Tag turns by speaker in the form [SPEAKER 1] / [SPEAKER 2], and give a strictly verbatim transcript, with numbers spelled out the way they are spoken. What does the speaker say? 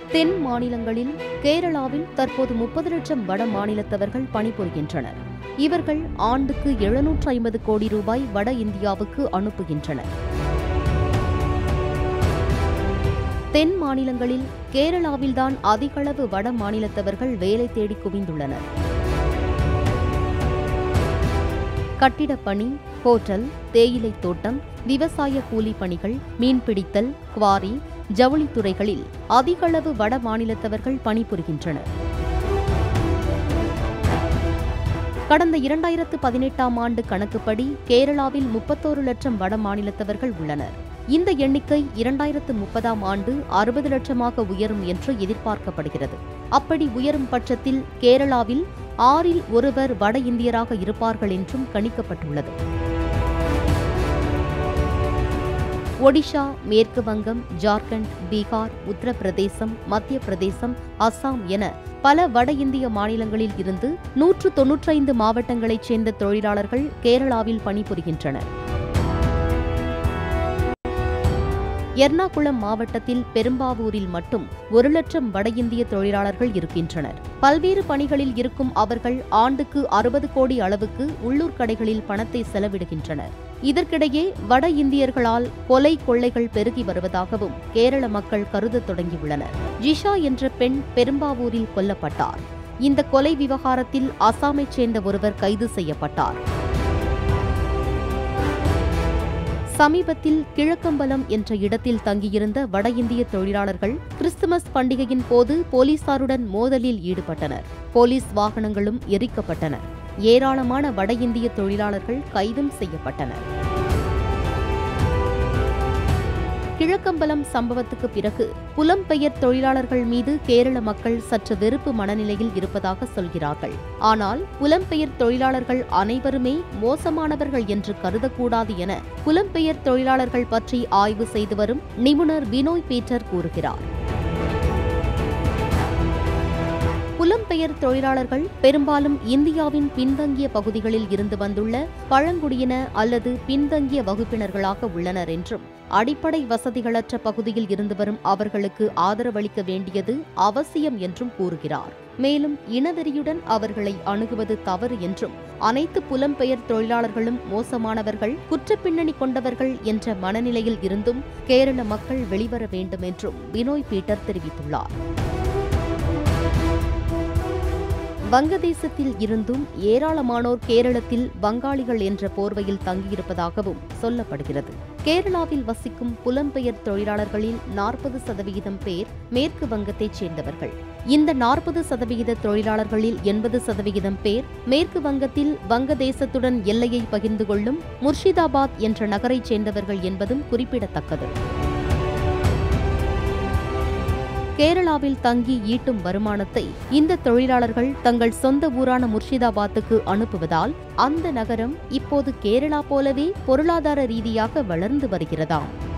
[SPEAKER 1] தென் மாநிலங்களில் கேரளாவில் தற்போது முப்பது லட்சம் வட மாநிலத்தவர்கள் பணிபுரிகின்றனர். இவர்கள் ஆண்டுக்கு எழுநூற்று ஐம்பது கோடி ரூபாய் வட இந்தியாவுக்கு அனுப்புகின்றனர். தென் மாநிலங்களில் கேரளாவில்தான் அதிகளவு வட மாநிலத்தவர்கள் வேலை தேடி குவிந்துள்ளனர். கட்டிடப் பணி, ஹோட்டல், தேயிலை தோட்டம், விவசாய கூலி பணிகள், மீன்பிடித்தல், குவாரி, ஜவுளித்துறைகளில் அதிகளவு வட மாநிலத்தவர்கள் பணிபுரிகின்றனர். கடந்த இரண்டாயிரத்து பதினெட்டாம் ஆண்டு கணக்குப்படி கேரளாவில் முப்பத்தோரு லட்சம் வட மாநிலத்தவர்கள் உள்ளனர். இந்த எண்ணிக்கை இரண்டாயிரத்து முப்பதாம் ஆண்டு அறுபது லட்சமாக உயரும் என்று எதிர்பார்க்கப்படுகிறது. அப்படி உயரும் பட்சத்தில் கேரளாவில் ஆறில் ஒருவர் வட இந்தியராக இருப்பார்கள் என்றும் கணிக்கப்பட்டுள்ளது. ஒடிஷா, மேற்கு வங்கம், ஜார்க்கண்ட், பீகார், உத்தரப்பிரதேசம், மத்திய பிரதேசம், அஸ்ஸாம் என பல வட இந்திய மாநிலங்களில் இருந்து நூற்று தொன்னூற்றைந்து மாவட்டங்களைச் சேர்ந்த தொழிலாளர்கள் கேரளாவில் பணிபுரிகின்றனர். எர்ணாகுளம் மாவட்டத்தில் பெரும்பாவூரில் மட்டும் ஒரு லட்சம் வட இந்திய தொழிலாளர்கள் இருக்கின்றனர். பல்வேறு பணிகளில் இருக்கும் அவர்கள் ஆண்டுக்கு அறுபது கோடி அளவுக்கு உள்ளூர் கடைகளில் பணத்தை செலவிடுகின்றனர். இதற்கிடையே வட இந்தியர்களால் கொலை கொள்ளைகள் பெருகி வருவதாகவும் கேரள மக்கள் கருதத் தொடங்கியுள்ளனர். ஜிஷா என்ற பெண் பெரும்பாவூரில் கொல்லப்பட்டார். இந்த கொலை விவகாரத்தில் அசாமைச் சேர்ந்த ஒருவர் கைது செய்யப்பட்டார். சமீபத்தில் கிழக்கம்பலம் என்ற இடத்தில் தங்கியிருந்த வட இந்திய தொழிலாளர்கள் கிறிஸ்துமஸ் பண்டிகையின் போது போலீசாருடன் மோதலில் ஈடுபட்டனர். போலீஸ் வாகனங்களும் எரிக்கப்பட்டன. ஏராளமான வட இந்திய தொழிலாளர்கள் கைதும் செய்யப்பட்டனர். கிழக்கம்பலம் சம்பவத்துக்கு பிறகு புலம்பெயர் தொழிலாளர்கள் மீது கேரள மக்கள் சற்று வெறுப்பு மனநிலையில் இருப்பதாக சொல்கிறார்கள். ஆனால் புலம்பெயர் தொழிலாளர்கள் அனைவருமே மோசமானவர்கள் என்று கருதக்கூடாது என புலம்பெயர் தொழிலாளர்கள் பற்றி ஆய்வு செய்து வரும் நிபுணர் பினோய் பீட்டர் கூறுகிறார். புலம்பெயர் தொழிலாளர்கள் பெரும்பாலும் இந்தியாவின் பின்தங்கிய பகுதிகளில் இருந்து வந்துள்ள பழங்குடியின அல்லது பின்தங்கிய வகுப்பினர்களாக உள்ளனர் என்றும், அடிப்படை வசதிகளற்ற பகுதியில் இருந்து வரும் அவர்களுக்கு ஆதரவளிக்க வேண்டியது அவசியம் என்றும் கூறுகிறார். மேலும் இனவெறியுடன் அவர்களை அணுகுவது தவறு என்றும், அனைத்து புலம்பெயர் தொழிலாளர்களும் மோசமானவர்கள், குற்றப்பின்னணி கொண்டவர்கள் என்ற மனநிலையில் இருந்தும் கேரள மக்கள் வெளிவர வேண்டும் என்றும் பினோய் பீட்டர் தெரிவித்துள்ளார். வங்கதேசத்தில் இருந்தும் ஏராளமானோர் கேரளத்தில் வங்காளிகள் என்ற போர்வையில் தங்கியிருப்பதாகவும் சொல்லப்படுகிறது. கேரளாவில் வசிக்கும் புலம்பெயர் தொழிலாளர்களில் நாற்பது சதவிகிதம் பேர் மேற்கு வங்கத்தைச் சேர்ந்தவர்கள். இந்த நாற்பது சதவிகித தொழிலாளர்களில் எண்பது சதவிகிதம் பேர் மேற்கு வங்கத்தில் வங்கதேசத்துடன் எல்லையை பகிர்ந்து கொள்ளும் முர்ஷிதாபாத் என்ற நகரைச் சேர்ந்தவர்கள் என்பதும் குறிப்பிடத்தக்கது. கேரளாவில் தங்கி ஈட்டும் வருமானத்தை இந்த தொழிலாளர்கள் தங்கள் சொந்த ஊரான முர்ஷிதாபாத்துக்கு அனுப்புவதால் அந்த நகரம் இப்போது கேரளா போலவே பொருளாதார ரீதியாக வளர்ந்து வருகிறதாம்.